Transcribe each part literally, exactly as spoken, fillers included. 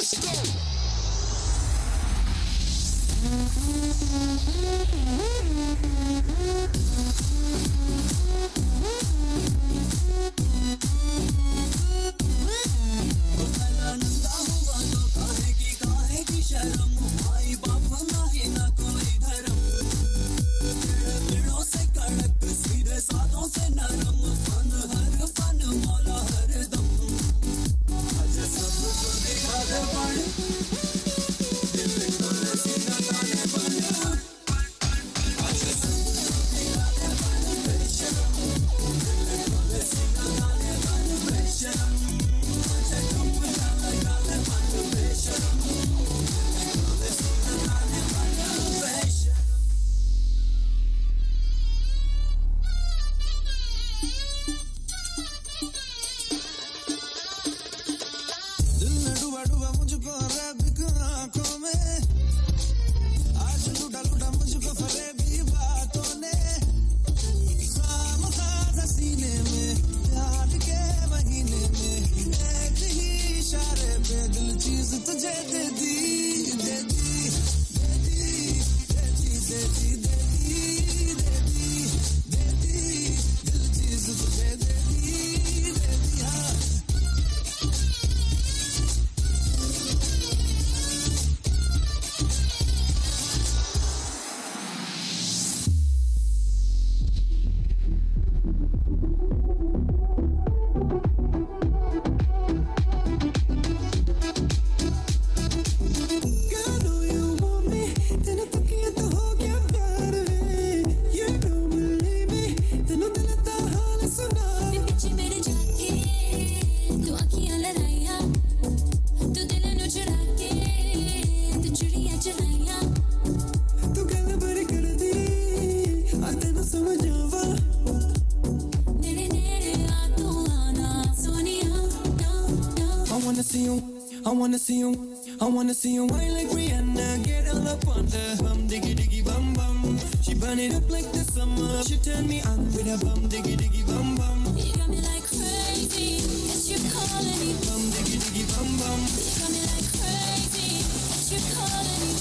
I wanna see you, I wanna see you wine like Rihanna, get all up on the bum diggy diggy bum bum. She burn it up like the summer. She turn me on with a bum diggy diggy bum bum. You got me like crazy, yes you're calling me. Bum diggy diggy bum bum. You got me like crazy, yes you're calling me.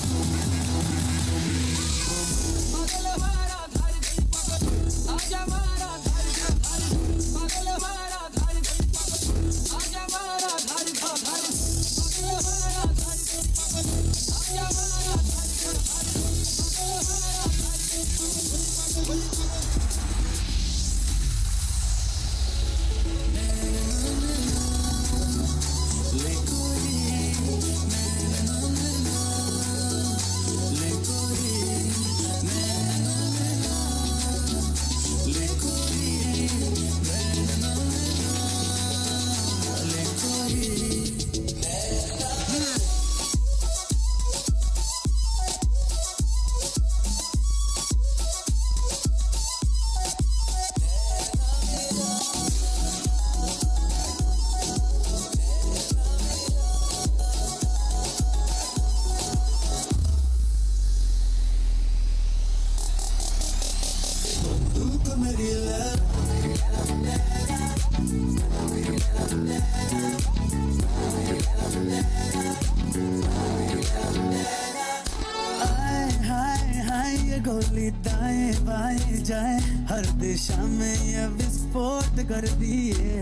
हर दिशा में ये विस्फोट कर दिए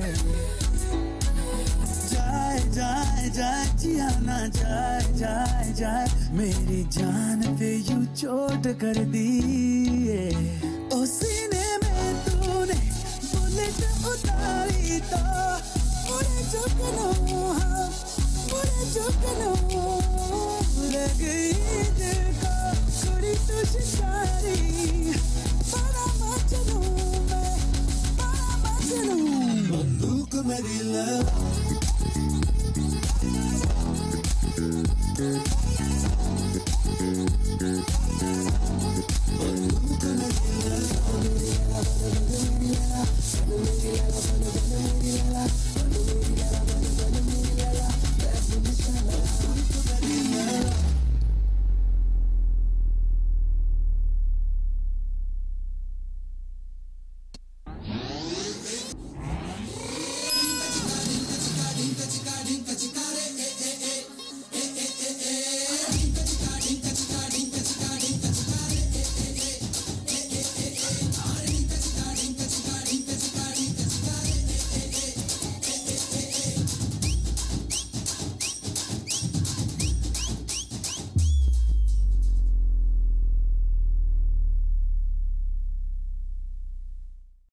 जाए जाए जाए जिया ना जाए जाए जाए मेरी जान पे यूं चोट कर दिए ओ सीने में तूने बुलेट उतारी तो मुझे झुकना मुझे झुकना रह गई दिल को कुड़ी तू शिकारी बंदूक मेरी लव बंदूक मेरी लव